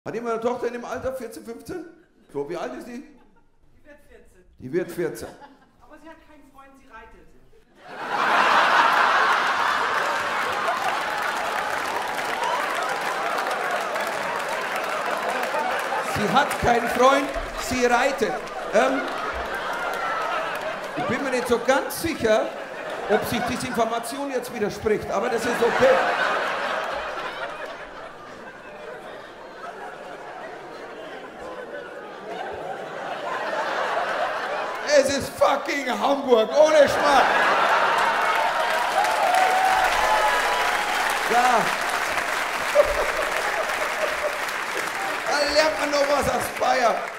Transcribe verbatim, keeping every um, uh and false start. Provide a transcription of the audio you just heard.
Hat jemand eine Tochter in dem Alter, vierzehn, fünfzehn? So, wie alt ist die? Die wird vierzehn. Die wird vierzehn. Aber sie hat keinen Freund, sie reitet. Sie hat keinen Freund, sie reitet. Ähm, ich bin mir nicht so ganz sicher, ob sich diese Information jetzt widerspricht, aber das ist okay. Es ist fucking Hamburg, ohne Schmarrn. Ja. Da lernt man noch was aus Bayern.